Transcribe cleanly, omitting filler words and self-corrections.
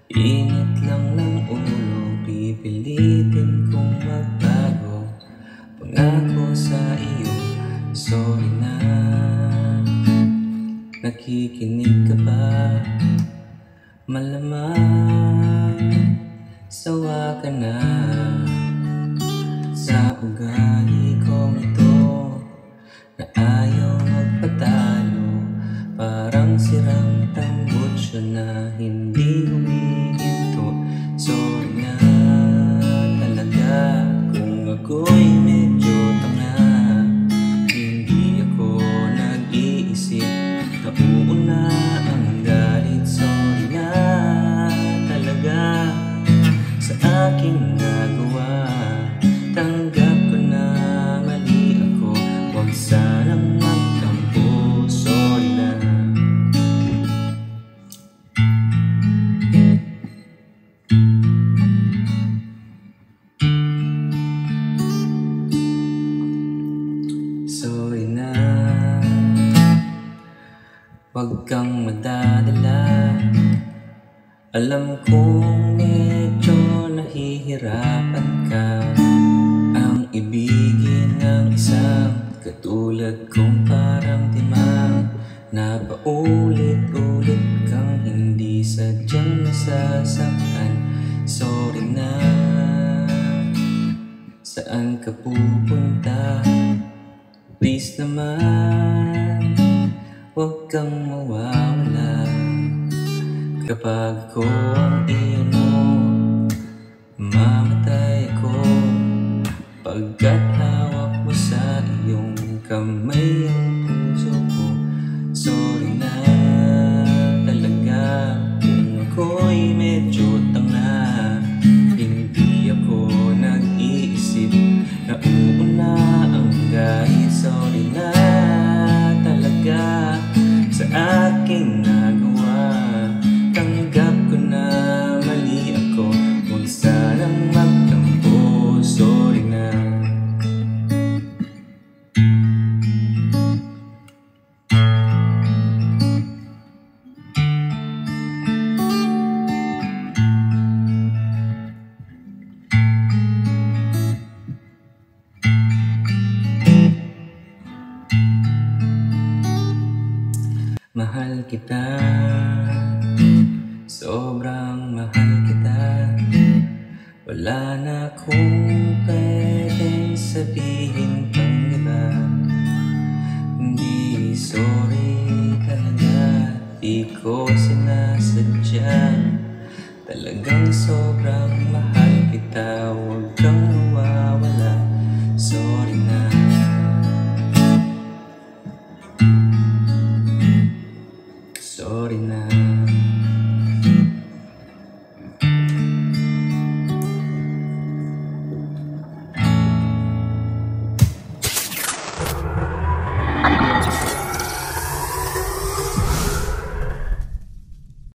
Init lang ng ulo, pipilitin kong magbago. Pangako sa iyo, sorry na. Nakikinig ka ba? Malamang sawa ka na sa ugali kong ito, na ayaw magpatalo. Parang sirang tambutso na hindi humihinto. Sorry na talaga kung ako'y medyo tanga. Hindi ako nag-iisip, nauuna ang galit. Sorry na talaga sa aking nagawa. Tanggap ko na mali ako, huwag sanang magtampo. Sorry na. Sorry na. Huwag kang madadala, alam kong medyo nahihirapan ka. Ang ibigin ng isang katulad kong parang timang, na paulit-ulit kang hindi sadyang nasasaktan. Sorry na. Saan ka pupunta? Please naman, huwag kang mawawala. Kapag ako ang iyon mo, mamatay ako. Pagkat hawak mo sa iyong kamay ang puso ko. Sorry na talaga kung ako'y medyo tanga. Hindi ako nag-iisip, nauuna ang galit. Sorry na talaga sa aking nagawa. Tanggap ko na mali ako, huwag sanang magtampo. Sorry na. Mahal kita, sobrang mahal kita. Wala na akong pwedeng sabihin pang iba. Hindi sorry talaga, di ko sinasadya.